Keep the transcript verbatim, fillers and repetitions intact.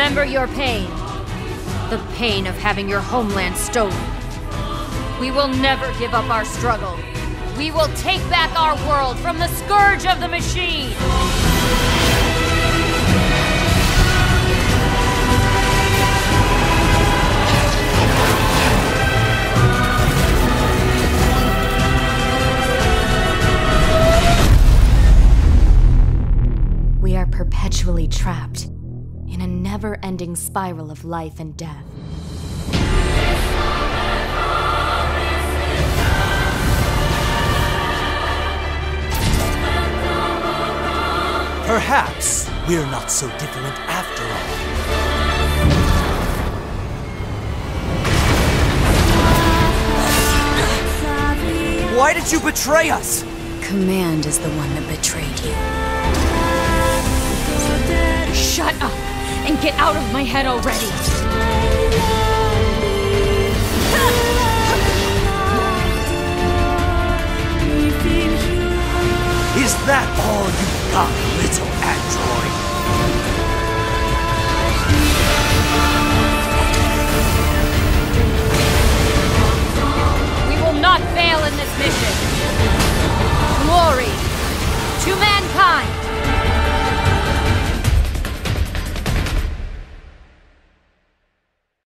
Remember your pain. The pain of having your homeland stolen. We will never give up our struggle. We will take back our world from the scourge of the machine! We are perpetually trapped in a never-ending spiral of life and death. Perhaps we're not so different after all. Why did you betray us? Command is the one that betrayed you. Shut up and get out of my head already! Is that all you got, little android?